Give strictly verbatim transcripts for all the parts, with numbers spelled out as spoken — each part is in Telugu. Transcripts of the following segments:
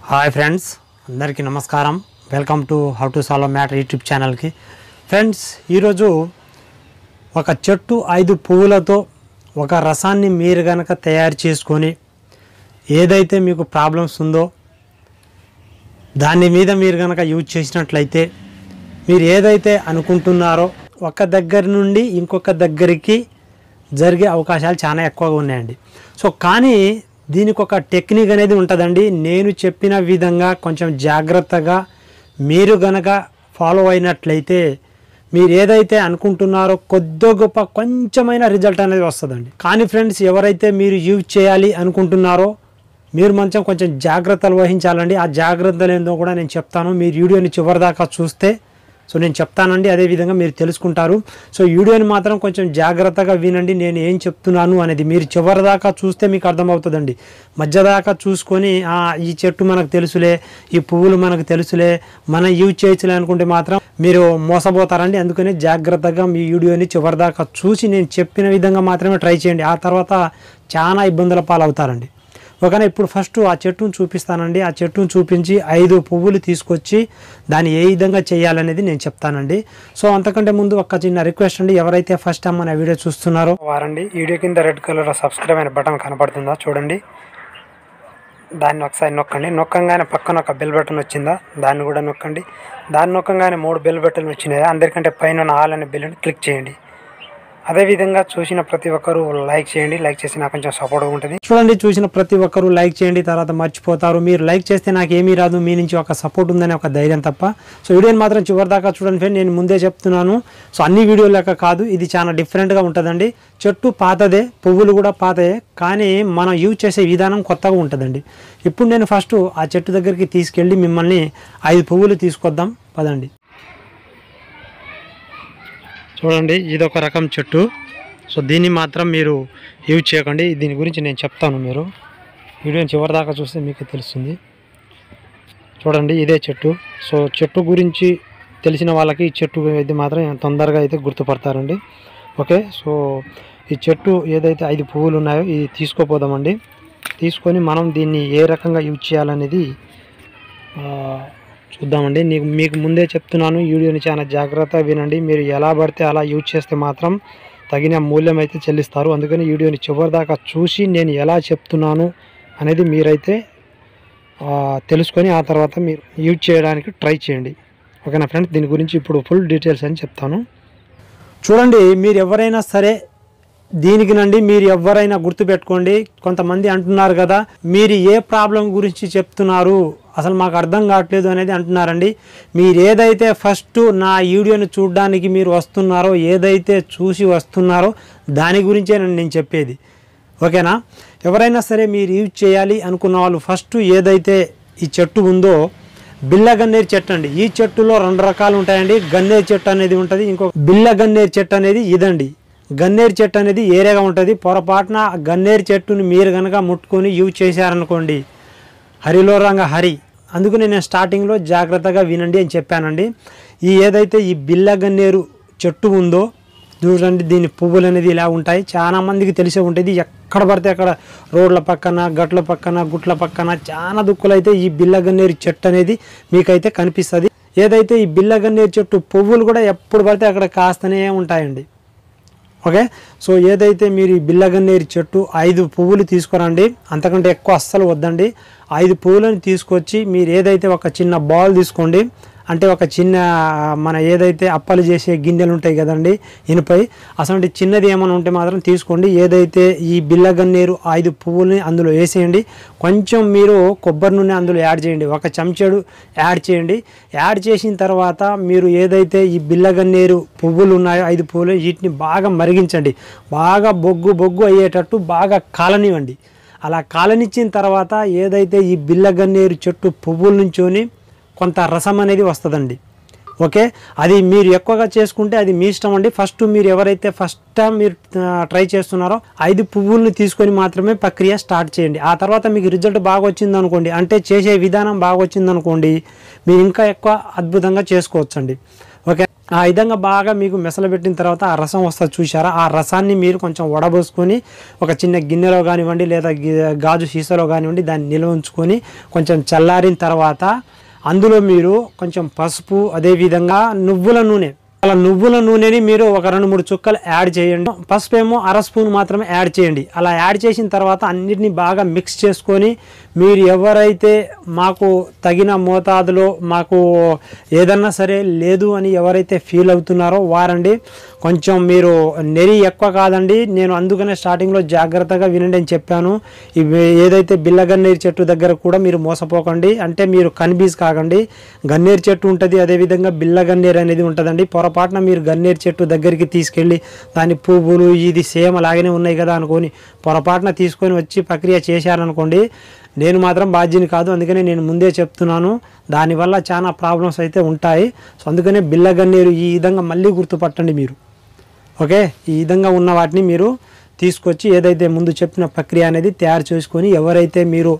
హాయ్ ఫ్రెండ్స్, అందరికీ నమస్కారం. Welcome to how to solve matter YouTube ఛానల్కి. ఫ్రెండ్స్, ఈరోజు ఒక చెట్టు ఐదు పువ్వులతో ఒక రసాన్ని మీరు కనుక తయారు చేసుకొని ఏదైతే మీకు ప్రాబ్లమ్స్ ఉందో దాని మీద మీరు కనుక యూజ్ చేసినట్లయితే మీరు ఏదైతే అనుకుంటున్నారో ఒక దగ్గర నుండి ఇంకొక దగ్గరికి జరిగే అవకాశాలు చాలా ఎక్కువగా ఉన్నాయండి. సో కానీ దీనికి ఒక టెక్నిక్ అనేది ఉంటుందండి. నేను చెప్పిన విధంగా కొంచెం జాగ్రత్తగా మీరు గనక ఫాలో అయినట్లయితే మీరు ఏదైతే అనుకుంటున్నారో కొద్ది గొప్ప కొంచెమైన రిజల్ట్ అనేది వస్తుందండి. కానీ ఫ్రెండ్స్, ఎవరైతే మీరు యూజ్ చేయాలి అనుకుంటున్నారో మీరు మంచిగా కొంచెం జాగ్రత్తలు వహించాలండి. ఆ జాగ్రత్తలు ఏందో కూడా నేను చెప్తాను. మీరు వీడియోని చివరిదాకా చూస్తే సో నేను చెప్తానండి, అదేవిధంగా మీరు తెలుసుకుంటారు. సో వీడియోని మాత్రం కొంచెం జాగ్రత్తగా వినండి. నేను ఏం చెప్తున్నాను అనేది మీరు చివరిదాకా చూస్తే మీకు అర్థమవుతుందండి. మధ్యదాకా చూసుకొని ఈ చెట్టు మనకు తెలుసులే, ఈ పువ్వులు మనకు తెలుసులే, మనం యూజ్ చేయొచ్చులే అనుకుంటే మాత్రం మీరు మోసపోతారండి. అందుకని జాగ్రత్తగా మీ వీడియోని చివరిదాకా చూసి నేను చెప్పిన విధంగా మాత్రమే ట్రై చేయండి. ఆ తర్వాత చాలా ఇబ్బందుల పాలవుతారండి. ఓకేనా? ఇప్పుడు ఫస్ట్ ఆ చెట్టును చూపిస్తానండి. ఆ చెట్టును చూపించి ఐదు పువ్వులు తీసుకొచ్చి దాన్ని ఏ విధంగా చేయాలనేది నేను చెప్తానండి. సో అంతకంటే ముందు ఒక చిన్న రిక్వెస్ట్ అండి, ఎవరైతే ఫస్ట్ టైం మన వీడియో చూస్తున్నారో వారండి వీడియో కింద రెడ్ కలర్ సబ్స్క్రైబ్ అనే బటన్ కనపడుతుందా చూడండి, దాన్ని ఒకసారి నొక్కండి. నొక్కంగానే పక్కన ఒక బెల్ బటన్ వచ్చిందా, దాన్ని కూడా నొక్కండి. దాన్ని నొక్కంగానే మూడు బెల్ బటన్లు వచ్చినాయి. అందరికంటే పైన ఆల్ అనే బెల్ని క్లిక్ చేయండి. అదేవిధంగా చూసిన ప్రతి ఒక్కరూ లైక్ చేయండి. లైక్ చేసి నాకు కొంచెం సపోర్ట్గా ఉంటుంది. చూడండి, చూసిన ప్రతి ఒక్కరూ లైక్ చేయండి. తర్వాత మర్చిపోతారు. మీరు లైక్ చేస్తే నాకు ఏమీ రాదు, మీ నుంచి ఒక సపోర్ట్ ఉందని ఒక ధైర్యం తప్ప. సో వీడియోని మాత్రం చివరిదాకా చూడండి ఫ్రెండ్. నేను ముందే చెప్తున్నాను, సో అన్ని వీడియోలు లెక్క కాదు, ఇది చాలా డిఫరెంట్గా ఉంటుందండి. చెట్టు పాతదే, పువ్వులు కూడా పాతదే, కానీ మనం యూజ్ చేసే విధానం కొత్తగా ఉంటుందండి. ఇప్పుడు నేను ఫస్ట్ ఆ చెట్టు దగ్గరికి తీసుకెళ్ళి మిమ్మల్ని ఐదు పువ్వులు తీసుకొద్దాం పదండి. చూడండి, ఇదొక రకం చెట్టు. సో దీన్ని మాత్రం మీరు యూజ్ చేయకండి. దీని గురించి నేను చెప్తాను, మీరు వీడియోని చివరిదాకా చూస్తే మీకు తెలుస్తుంది. చూడండి, ఇదే చెట్టు. సో చెట్టు గురించి తెలిసిన వాళ్ళకి ఈ చెట్టు ఇది మాత్రం తొందరగా అయితే గుర్తుపడతారండి. ఓకే, సో ఈ చెట్టు ఏదైతే ఐదు పువ్వులు ఉన్నాయో ఇది తీసుకోపోదామండి. తీసుకొని మనం దీన్ని ఏ రకంగా యూజ్ చేయాలనేది చూద్దామండి. నీకు మీకు ముందే చెప్తున్నాను, వీడియోని చాలా జాగ్రత్తగా వినండి. మీరు ఎలా పడితే అలా యూజ్ చేస్తే మాత్రం తగిన మూల్యం అయితే చెల్లిస్తారు. అందుకని వీడియోని చివరిదాకా చూసి నేను ఎలా చెప్తున్నాను అనేది మీరైతే తెలుసుకొని ఆ తర్వాత మీరు యూజ్ చేయడానికి ట్రై చేయండి. ఓకేనా ఫ్రెండ్స్? దీని గురించి ఇప్పుడు ఫుల్ డీటెయిల్స్ అని చెప్తాను. చూడండి, మీరు ఎవరైనా సరే దీనికి నండి మీరు ఎవరైనా గుర్తుపెట్టుకోండి. కొంతమంది అంటున్నారు కదా, మీరు ఏ ప్రాబ్లం గురించి చెప్తున్నారు, అసలు మాకు అర్థం కావట్లేదు అనేది అంటున్నారండి. మీరు ఏదైతే ఫస్ట్ నా వీడియోని చూడడానికి మీరు వస్తున్నారో, ఏదైతే చూసి వస్తున్నారో దాని గురించే నేను చెప్పేది. ఓకేనా? ఎవరైనా సరే మీరు యూజ్ చేయాలి అనుకున్న వాళ్ళు ఫస్ట్ ఏదైతే ఈ చెట్టు ఉందో బిల్ల గన్నేరు చెట్టు అండి. ఈ చెట్టులో రెండు రకాలు ఉంటాయండి. గన్నేరు చెట్టు అనేది ఉంటుంది, ఇంకో బిల్ల గన్నేరు చెట్టు అనేది ఇదండి. గన్నేరు చెట్టు అనేది ఏరేగా ఉంటుంది. పొరపాటున గన్నేరు చెట్టుని మీరు కనుక ముట్టుకొని యూజ్ చేశారనుకోండి, హరిలో రంగ హరి. అందుకని నేను స్టార్టింగ్లో జాగ్రత్తగా వినండి అని చెప్పానండి. ఈ ఏదైతే ఈ బిల్ల గన్నేరు చెట్టు ఉందో చూడండి, దీని పువ్వులు అనేది ఇలా ఉంటాయి. చాలా మందికి తెలిసే ఉంటుంది. ఎక్కడ పడితే అక్కడ రోడ్ల పక్కన, గట్ల పక్కన, గుట్ల పక్కన చాలా దుక్కులు అయితే ఈ బిల్ల గన్నేరు చెట్టు అనేది మీకైతే కనిపిస్తుంది. ఏదైతే ఈ బిల్ల గన్నేరు చెట్టు పువ్వులు కూడా ఎప్పుడు పడితే అక్కడ కాస్తూనే ఉంటాయండి. ఓకే, సో ఏదైతే మీరు ఈ బిల్ల గన్నేరు చెట్టు ఐదు పువ్వులు తీసుకురండి, అంతకంటే ఎక్కువ అస్సలు వద్దండి. ఐదు పువ్వులను తీసుకొచ్చి మీరు ఏదైతే ఒక చిన్న బాల్ తీసుకోండి. అంటే ఒక చిన్న మన ఏదైతే అప్పలు చేసే గిన్నెలు ఉంటాయి కదండి ఇనుపై, అసలు చిన్నది ఏమైనా ఉంటే మాత్రం తీసుకోండి. ఏదైతే ఈ బిల్ల గన్నేరు ఐదు పువ్వులని అందులో వేసేయండి. కొంచెం మీరు కొబ్బరి నూనె అందులో యాడ్ చేయండి, ఒక చెంచాడు యాడ్ చేయండి. యాడ్ చేసిన తర్వాత మీరు ఏదైతే ఈ బిల్ల గన్నేరు పువ్వులు ఉన్నాయో ఐదు పువ్వులు, వీటిని బాగా మరిగించండి. బాగా బొగ్గు బొగ్గు అయ్యేటట్టు బాగా కాలనివ్వండి. అలా కాలనిచ్చిన తర్వాత ఏదైతే ఈ బిల్ల గన్నేరు చెట్టు పువ్వుల నుంచోని కొంత రసం అనేది వస్తుందండి. ఓకే, అది మీరు ఎక్కువగా చేసుకుంటే అది మీ ఇష్టం అండి. ఫస్ట్ మీరు ఎవరైతే ఫస్ట్ టైం మీరు ట్రై చేస్తున్నారో ఐదు పువ్వుల్ని తీసుకొని మాత్రమే ప్రక్రియ స్టార్ట్ చేయండి. ఆ తర్వాత మీకు రిజల్ట్ బాగా వచ్చింది అనుకోండి, అంటే చేసే విధానం బాగా వచ్చింది అనుకోండి, మీరు ఇంకా ఎక్కువ అద్భుతంగా చేసుకోవచ్చండి. ఓకే, ఆ విధంగా బాగా మీకు మెసలుబెట్టిన తర్వాత ఆ రసం వస్తుంది చూసారా, ఆ రసాన్ని మీరు కొంచెం వడబోసుకొని ఒక చిన్న గిన్నెలో కానివ్వండి లేదా గాజు సీసాలో కానివ్వండి దాన్ని నిల్వ ఉంచుకొని కొంచెం చల్లారిన తర్వాత అందులో మీరు కొంచెం పసుపు, అదేవిధంగా నువ్వుల నూనె, అలా నువ్వుల నూనెని మీరు ఒక రెండు మూడు చుక్కలు యాడ్ చేయండి. పసుపు ఏమో అర స్పూన్ మాత్రమే యాడ్ చేయండి. అలా యాడ్ చేసిన తర్వాత అన్నిటిని బాగా మిక్స్ చేసుకొని మీరు ఎవరైతే మాకు తగిన మోతాదులో మాకు ఏదన్నా సరే లేదు అని ఎవరైతే ఫీల్ అవుతున్నారో వారండి కొంచెం మీరు నెరి ఎక్కువ కాదండి, నేను అందుకనే స్టార్టింగ్లో జాగ్రత్తగా వినండి అని చెప్పాను. ఇవి ఏదైతే బిల్ల గన్నేరు చెట్టు దగ్గర కూడా మీరు మోసపోకండి, అంటే మీరు కన్ఫ్యూజ్ కాకండి. గన్నేరు చెట్టు ఉంటుంది, అదేవిధంగా బిల్ల గన్నేరు అనేది ఉంటుందండి. పొరపాటున మీరు గన్నేరు చెట్టు దగ్గరికి తీసుకెళ్ళి దాని పువ్వులు ఇది సేమ్ అలాగనే ఉన్నాయి కదా అనుకొని పొరపాటున తీసుకొని వచ్చి ప్రక్రియ చేశారనుకోండి, నేను మాత్రం బాధ్యని కాదు. అందుకనే నేను ముందే చెప్తున్నాను, దానివల్ల చాలా ప్రాబ్లమ్స్ అయితే ఉంటాయి. సో అందుకనే బిల్ల గన్నేరు ఈ విధంగా మళ్ళీ గుర్తుపట్టండి మీరు. ఓకే, ఈ విధంగా ఉన్న వాటిని మీరు తీసుకొచ్చి ఏదైతే ముందు చెప్పిన ప్రక్రియ అనేది తయారు చేసుకొని ఎవరైతే మీరు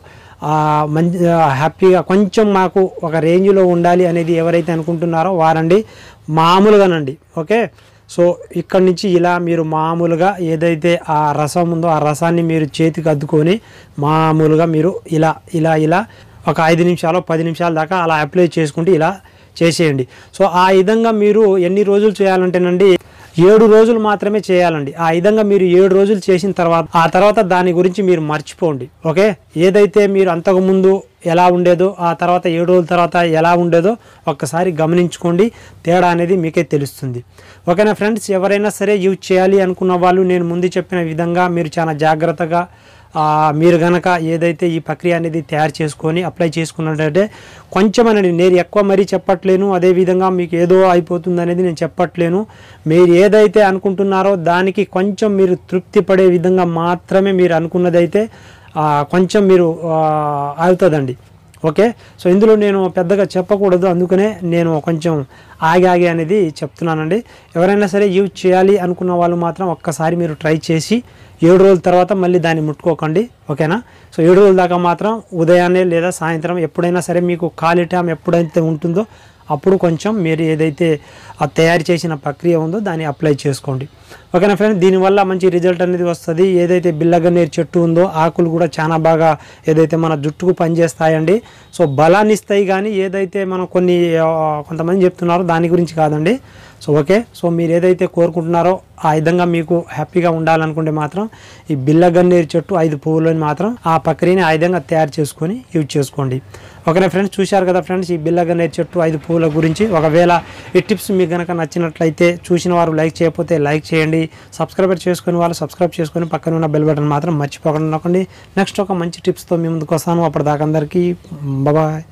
మంచి హ్యాపీగా కొంచెం మాకు ఒక రేంజ్లో ఉండాలి అనేది ఎవరైతే అనుకుంటున్నారో వారండి మామూలుగానండి. ఓకే, సో ఇక్కడ నుంచి ఇలా మీరు మామూలుగా ఏదైతే ఆ రసం ఉందో ఆ రసాన్ని మీరు చేతికి అద్దుకొని మామూలుగా మీరు ఇలా ఇలా ఇలా ఒక ఐదు నిమిషాలు పది నిమిషాల దాకా అలా అప్లై చేసుకుంటూ ఇలా చేసేయండి. సో ఆ విధంగా మీరు ఎన్ని రోజులు చేయాలంటేనండి ఏడు రోజులు మాత్రమే చేయాలండి. ఆ విధంగా మీరు ఏడు రోజులు చేసిన తర్వాత ఆ తర్వాత దాని గురించి మీరు మర్చిపోండి. ఓకే, ఏదైతే మీరు అంతకుముందు ఎలా ఉండేదో ఆ తర్వాత ఏడు రోజుల తర్వాత ఎలా ఉండేదో ఒక్కసారి గమనించుకోండి, తేడా అనేది మీకే తెలుస్తుంది. ఓకేనా ఫ్రెండ్స్, ఎవరైనా సరే యూజ్ చేయాలి అనుకున్న వాళ్ళు నేను ముందు చెప్పిన విధంగా మీరు చాలా జాగ్రత్తగా మీరు గనక ఏదైతే ఈ ప్రక్రియ అనేది తయారు చేసుకొని అప్లై చేసుకున్నట్టయితే కొంచెం అనేది నేను ఎక్కువ మరీ చెప్పట్లేను, అదేవిధంగా మీకు ఏదో అయిపోతుంది అనేది నేను చెప్పట్లేను. మీరు ఏదైతే అనుకుంటున్నారో దానికి కొంచెం మీరు తృప్తి పడే విధంగా మాత్రమే మీరు అనుకున్నదైతే కొంచెం మీరు అవుతుందండి. ఓకే, సో ఇందులో నేను పెద్దగా చెప్పకూడదు, అందుకనే నేను కొంచెం ఆగి ఆగి అనేది చెప్తున్నానండి. ఎవరైనా సరే యూజ్ చేయాలి అనుకున్న వాళ్ళు మాత్రం ఒక్కసారి మీరు ట్రై చేసి ఏడు రోజుల తర్వాత మళ్ళీ దాన్ని ముట్టుకోకండి. ఓకేనా, సో ఏడు రోజుల దాకా మాత్రం ఉదయాన్నే లేదా సాయంత్రం ఎప్పుడైనా సరే మీకు ఖాళీ టైం ఎప్పుడైతే ఉంటుందో అప్పుడు కొంచెం మీరు ఏదైతే ఆ తయారు చేసిన ప్రక్రియ ఉందో దాన్ని అప్లై చేసుకోండి. ఓకేనా ఫ్రెండ్స్, దీనివల్ల మంచి రిజల్ట్ అనేది వస్తుంది. ఏదైతే బిల్ల గన్నేరు చెట్టు ఉందో ఆకులు కూడా చాలా బాగా ఏదైతే మన జుట్టుకు పనిచేస్తాయండి. సో బలాన్ని ఇస్తాయి, కానీ ఏదైతే మనం కొన్ని కొంతమంది చెప్తున్నారో దాని గురించి కాదండి. సో ఓకే, సో మీరు ఏదైతే కోరుకుంటున్నారో ఆ విధంగా మీకు హ్యాపీగా ఉండాలనుకుంటే మాత్రం ఈ బిల్ల గన్నేరు చెట్టు ఐదు పువ్వులని మాత్రం ఆ ప్రక్రియని ఆ విధంగా తయారు చేసుకొని యూజ్ చేసుకోండి. ఓకేనా ఫ్రెండ్స్, చూశారు కదా ఫ్రెండ్స్ ఈ బిల్ల గన్నేరు చెట్టు ఐదు పువ్వుల గురించి. ఒకవేళ ఈ టిప్స్ మీకు కనుక నచ్చినట్లయితే చూసిన వారు లైక్ చేయకపోతే లైక్ చేయండి, సబ్స్క్రైబర్ చేసుకుని వాళ్ళు సబ్స్క్రైబ్ చేసుకొని పక్కన ఉన్న బెల్ బటన్ మాత్రం మర్చిపోకుండా నొక్కండి. నెక్స్ట్ ఒక మంచి టిప్స్తో మీ ముందుకు వస్తాను. అప్పటిదాకా అందరికీ బాయ్.